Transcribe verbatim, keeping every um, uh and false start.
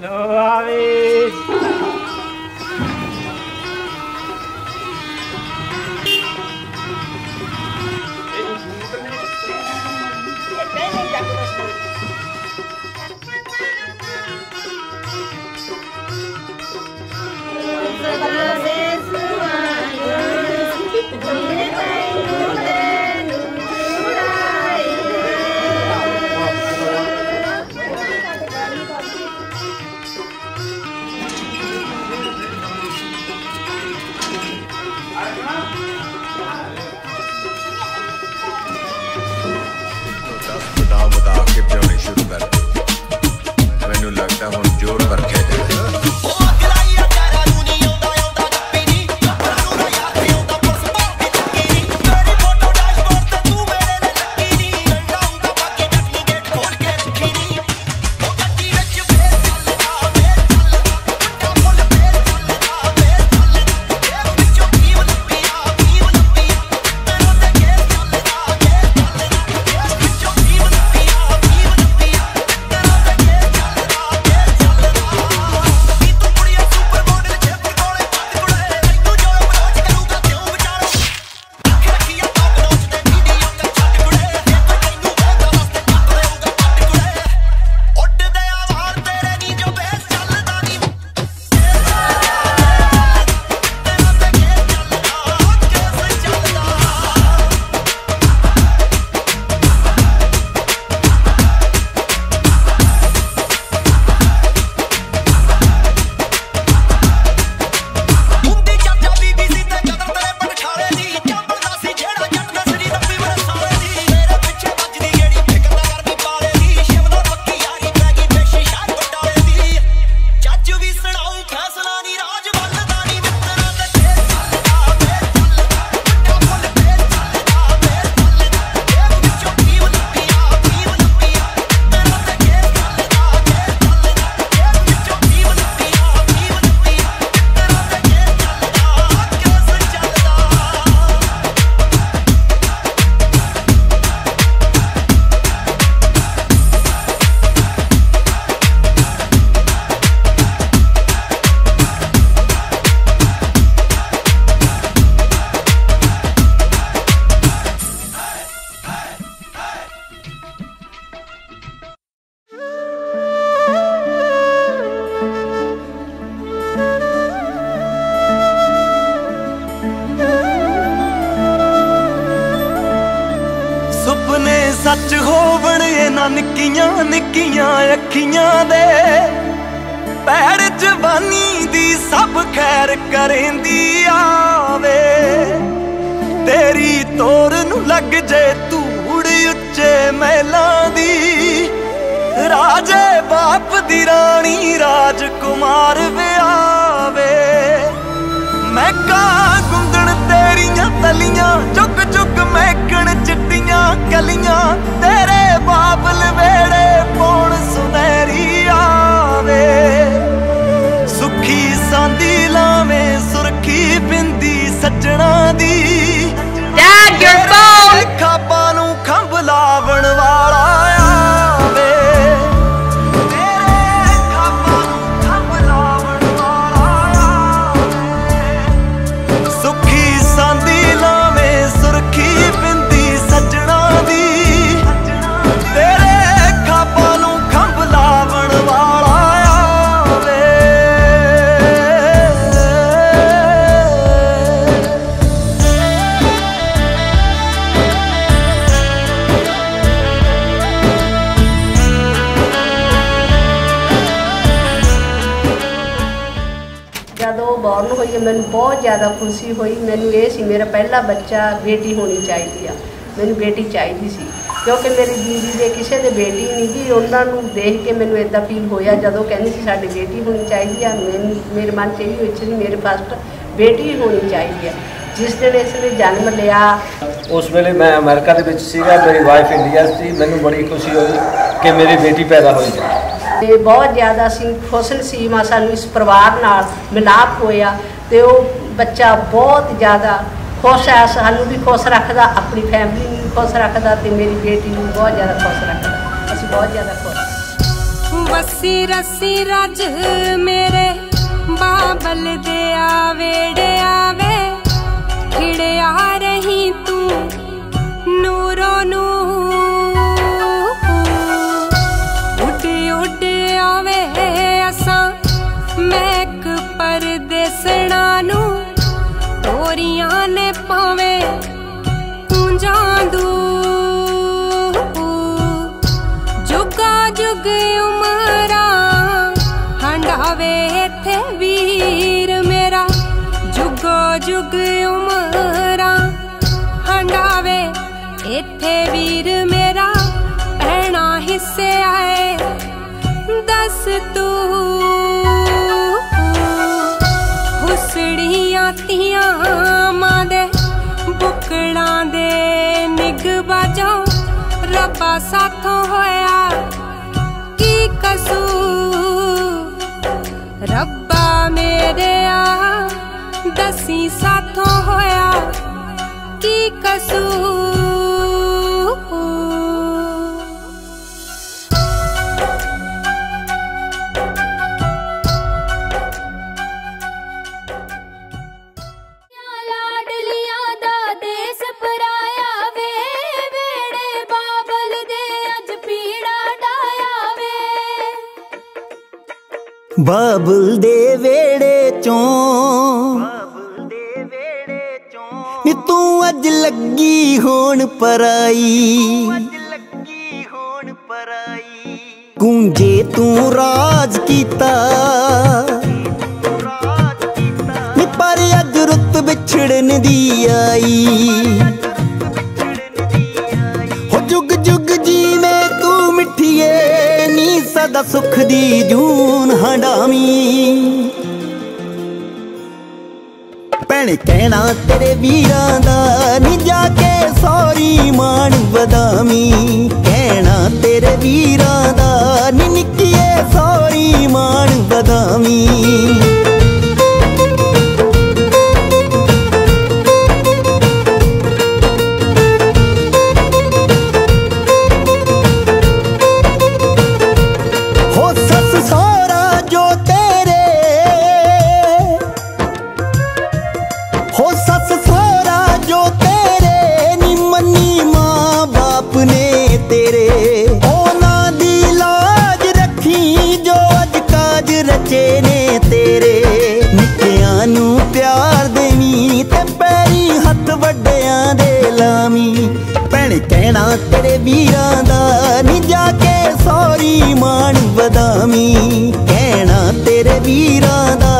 लो आवेश सच होवण इन्हां निक्कियां निक्कियां अखियां दे पैर जवानी दी सब खैर करेंदी आवे तेरी तोर नू लग जे धूड़ उच्चे महलां दी राजे बाप दी रानी राजकुमार विआवे मैं का गुंदण तेरियां तलियां चुक चुक महकण चिट्टियां गलियां तेरे बाबल वेड़े पौण सुनहरी आवे सुखी सांदी लावें सुरखी बिंदी सजना दी Dad, your phone! खापां नूं खंभ लावण वाला आवे तेरे खापां नूं खंभ लावण वाला आवे सुखी सांदी लावें सुरखी बिंदी सजना दी तेरे खापां नूं खंभ लावण वाला आवे ਜਦੋਂ ਬੋਰਨ ਹੋਈ ਮੈਨੂੰ ਬਹੁਤ ਜ਼ਿਆਦਾ ਖੁਸ਼ੀ ਹੋਈ ਮੈਨੂੰ ਇਹ ਸੀ ਮੇਰਾ ਪਹਿਲਾ ਬੱਚਾ ਬੇਟੀ ਹੋਣੀ ਚਾਹੀਦੀ ਆ ਮੈਨੂੰ ਬੇਟੀ ਚਾਹੀਦੀ ਸੀ ਕਿਉਂਕਿ ਮੇਰੀ ਦੀਦੀ ਦੇ ਕਿਸੇ ਦੇ ਬੇਟੀ ਨਹੀਂ ਸੀ ਉਹਨਾਂ ਨੂੰ ਦੇਖ ਕੇ ਮੈਨੂੰ ਇਦਾਂ ਫੀਲ ਹੋਇਆ ਜਦੋਂ ਕਹਿੰਦੀ ਸੀ ਸਾਡੀ ਬੇਟੀ ਹੋਣੀ ਚਾਹੀਦੀ ਆ ਮੈਨੂੰ ਮੇਰੇ ਮਨ 'ਚ ਇਹ ਵਿੱਚ ਸੀ ਮੇਰੇ ਫਸਟ ਬੇਟੀ ਹੋਣੀ ਚਾਹੀਦੀ ਆ ਜਿਸ ਦਿਨ ਇਸ ਨੇ ਜਨਮ ਲਿਆ ਉਸ ਵੇਲੇ ਮੈਂ ਅਮਰੀਕਾ ਦੇ ਵਿੱਚ ਸੀਗਾ ਮੇਰੀ ਵਾਈਫ ਇੰਡੀਆ ਸੀ ਮੈਨੂੰ ਬੜੀ ਖੁਸ਼ੀ ਹੋਈ ਕਿ ਮੇਰੀ ਬੇਟੀ ਪੈਦਾ ਹੋਈ ਤੇ ਬਹੁਤ ਜ਼ਿਆਦਾ ਅਸੀਂ ਖੁਸ਼ ਨਸੀਬ ਸਾਨੂੰ ਇਸ ਪਰਿਵਾਰ ਨਾਲ ਮਿਲਾਪ ਹੋਇਆ ਤੇ ਉਹ ਬੱਚਾ ਬਹੁਤ ਜ਼ਿਆਦਾ खुश है सानू भी खुश रखता अपनी फैमिली भी खुश रखता तो मेरी बेटी भी बहुत ज़्यादा खुश रखता असीं बहुत ज़्यादा खुश। वसी रसी रज मेरे बाबल दे आवेड़े आवे खिड़े आ रही तू नूरो नू उड़ उड़ आवे असा मैक परदेसना नू तोरियां ने पावे जादू जुगा जुग उमरा हंडावे थे वीर मेरा जुगो जुग उमरा हंडावे इथे वीर मेरा भैणा हिस्से आए दस तू हुसड़ियां तियां मादे बुकड़ा दे निग बाजो रब्बा साथों होया की कसूर रब्बा मेरे आ दसी साथों होया की कसूर। बाबुल दे वेड़े चों नी तू अज लगी होन पराई गूंजे तू राज कीता नी पर अज रुत बिछड़न दी आई हो जुग जुग जीवे तू मिठिए नी सदा सुख दी जून हंडावी भैणे कहना तेरे वीरां दा नी जाके सौरी मान बदामी कहना तेरे वीरां दा नी निक्किए सौरी मान बदामी ने तेरे निक्कियां नू प्यार देवी ते पैरी हथ वड्डियां दे लामी भैणे कहना तेरे वीरां दा नी जाके सौरी मान बदामी कहना तेरे वीरां दा